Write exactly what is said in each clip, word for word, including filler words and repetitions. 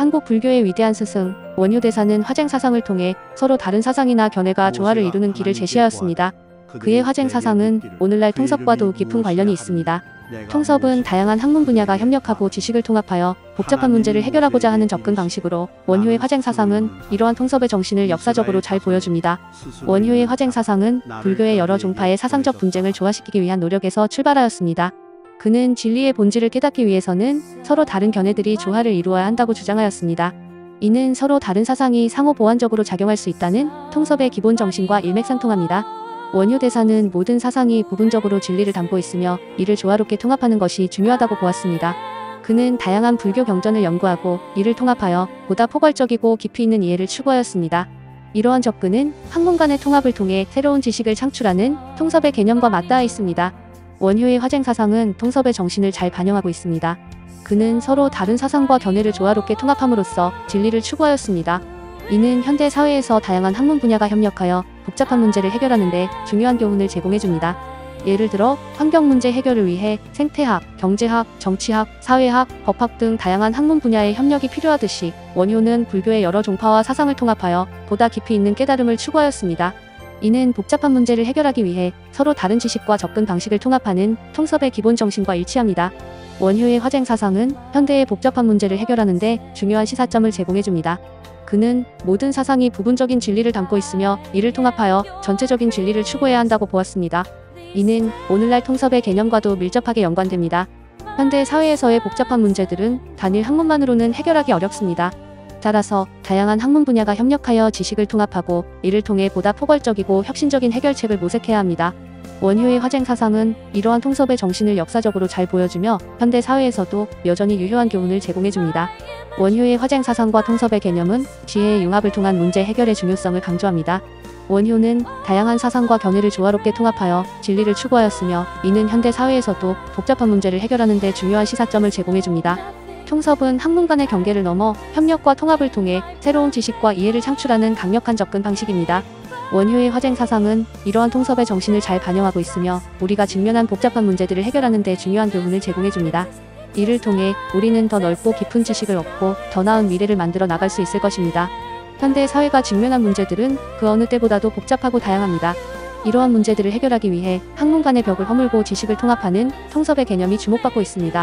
한국 불교의 위대한 스승 원효대사는 화쟁사상을 통해 서로 다른 사상이나 견해가 조화를 이루는 길을 제시하였습니다. 그의 화쟁사상은 오늘날 통섭과도 깊은 관련이 있습니다. 통섭은 다양한 학문 분야가 협력하고 지식을 통합하여 복잡한 문제를 해결하고자 하는 접근 방식으로, 원효의 화쟁사상은 이러한 통섭의 정신을 역사적으로 잘 보여줍니다. 원효의 화쟁사상은 불교의 여러 종파의 사상적 분쟁을 조화시키기 위한 노력에서 출발하였습니다. 그는 진리의 본질을 깨닫기 위해서는 서로 다른 견해들이 조화를 이루어야 한다고 주장하였습니다. 이는 서로 다른 사상이 상호 보완적으로 작용할 수 있다는 통섭의 기본 정신과 일맥상통합니다. 원효대사는 모든 사상이 부분적으로 진리를 담고 있으며 이를 조화롭게 통합하는 것이 중요하다고 보았습니다. 그는 다양한 불교 경전을 연구하고 이를 통합하여 보다 포괄적이고 깊이 있는 이해를 추구하였습니다. 이러한 접근은 학문 간의 통합을 통해 새로운 지식을 창출하는 통섭의 개념과 맞닿아 있습니다. 원효의 화쟁사상은 통섭의 정신을 잘 반영하고 있습니다. 그는 서로 다른 사상과 견해를 조화롭게 통합함으로써 진리를 추구하였습니다. 이는 현대 사회에서 다양한 학문 분야가 협력하여 복잡한 문제를 해결하는 데 중요한 교훈을 제공해줍니다. 예를 들어 환경 문제 해결을 위해 생태학, 경제학, 정치학, 사회학, 법학 등 다양한 학문 분야의 협력이 필요하듯이 원효는 불교의 여러 종파와 사상을 통합하여 보다 깊이 있는 깨달음을 추구하였습니다. 이는 복잡한 문제를 해결하기 위해 서로 다른 지식과 접근 방식을 통합하는 통섭의 기본 정신과 일치합니다. 원효의 화쟁사상은 현대의 복잡한 문제를 해결하는 데 중요한 시사점을 제공해줍니다. 그는 모든 사상이 부분적인 진리를 담고 있으며 이를 통합하여 전체적인 진리를 추구해야 한다고 보았습니다. 이는 오늘날 통섭의 개념과도 밀접하게 연관됩니다. 현대 사회에서의 복잡한 문제들은 단일 학문만으로는 해결하기 어렵습니다. 따라서 다양한 학문 분야가 협력하여 지식을 통합하고 이를 통해 보다 포괄적이고 혁신적인 해결책을 모색해야 합니다. 원효의 화쟁사상은 이러한 통섭의 정신을 역사적으로 잘 보여주며 현대 사회에서도 여전히 유효한 교훈을 제공해줍니다. 원효의 화쟁사상과 통섭의 개념은 지혜의 융합을 통한 문제 해결의 중요성을 강조합니다. 원효는 다양한 사상과 견해를 조화롭게 통합하여 진리를 추구하였으며 이는 현대 사회에서도 복잡한 문제를 해결하는 데 중요한 시사점을 제공해줍니다. 통섭은 학문 간의 경계를 넘어 협력과 통합을 통해 새로운 지식과 이해를 창출하는 강력한 접근 방식입니다. 원효의 화쟁사상은 이러한 통섭의 정신을 잘 반영하고 있으며 우리가 직면한 복잡한 문제들을 해결하는 데 중요한 교훈을 제공해줍니다. 이를 통해 우리는 더 넓고 깊은 지식을 얻고 더 나은 미래를 만들어 나갈 수 있을 것입니다. 현대 사회가 직면한 문제들은 그 어느 때보다도 복잡하고 다양합니다. 이러한 문제들을 해결하기 위해 학문 간의 벽을 허물고 지식을 통합하는 통섭의 개념이 주목받고 있습니다.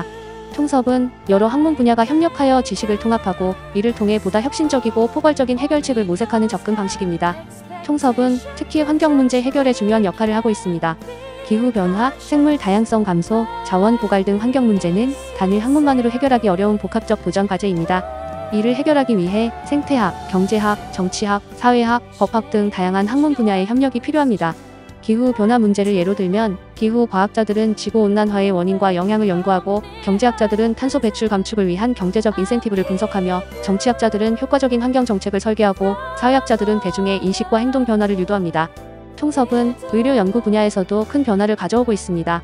통섭은 여러 학문 분야가 협력하여 지식을 통합하고 이를 통해 보다 혁신적이고 포괄적인 해결책을 모색하는 접근 방식입니다. 통섭은 특히 환경 문제 해결에 중요한 역할을 하고 있습니다. 기후변화, 생물 다양성 감소, 자원 고갈 등 환경 문제는 단일 학문만으로 해결하기 어려운 복합적 도전 과제입니다. 이를 해결하기 위해 생태학, 경제학, 정치학, 사회학, 법학 등 다양한 학문 분야의 협력이 필요합니다. 기후변화 문제를 예로 들면 기후과학자들은 지구온난화의 원인과 영향을 연구하고 경제학자들은 탄소 배출 감축을 위한 경제적 인센티브를 분석하며 정치학자들은 효과적인 환경정책을 설계하고 사회학자들은 대중의 인식과 행동 변화를 유도합니다. 통섭은 의료 연구 분야에서도 큰 변화를 가져오고 있습니다.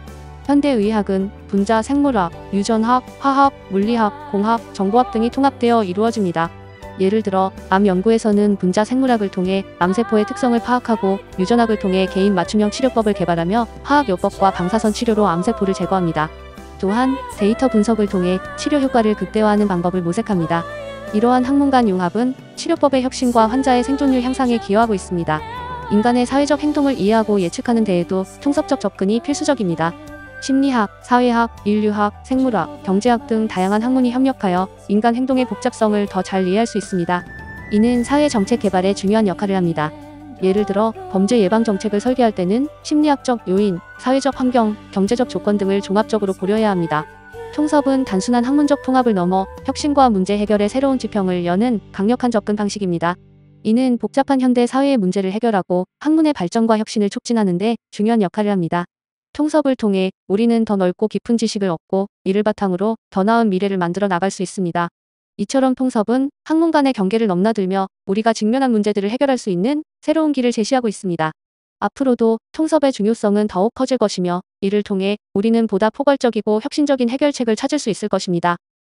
현대의학은 분자 생물학, 유전학, 화학, 물리학, 공학, 정보학 등이 통합되어 이루어집니다. 예를 들어 암 연구에서는 분자 생물학을 통해 암세포의 특성을 파악하고 유전학을 통해 개인 맞춤형 치료법을 개발하며 화학요법과 방사선 치료로 암세포를 제거합니다. 또한 데이터 분석을 통해 치료 효과를 극대화하는 방법을 모색합니다. 이러한 학문 간 융합은 치료법의 혁신과 환자의 생존율 향상에 기여하고 있습니다. 인간의 사회적 행동을 이해하고 예측하는 데에도 통섭적 접근이 필수적입니다. 심리학, 사회학, 인류학, 생물학, 경제학 등 다양한 학문이 협력하여 인간 행동의 복잡성을 더 잘 이해할 수 있습니다. 이는 사회 정책 개발에 중요한 역할을 합니다. 예를 들어 범죄 예방 정책을 설계할 때는 심리학적 요인, 사회적 환경, 경제적 조건 등을 종합적으로 고려해야 합니다. 통섭은 단순한 학문적 통합을 넘어 혁신과 문제 해결의 새로운 지평을 여는 강력한 접근 방식입니다. 이는 복잡한 현대 사회의 문제를 해결하고 학문의 발전과 혁신을 촉진하는 데 중요한 역할을 합니다. 통섭을 통해 우리는 더 넓고 깊은 지식을 얻고 이를 바탕으로 더 나은 미래를 만들어 나갈 수 있습니다. 이처럼 통섭은 학문 간의 경계를 넘나들며 우리가 직면한 문제들을 해결할 수 있는 새로운 길을 제시하고 있습니다. 앞으로도 통섭의 중요성은 더욱 커질 것이며 이를 통해 우리는 보다 포괄적이고 혁신적인 해결책을 찾을 수 있을 것입니다.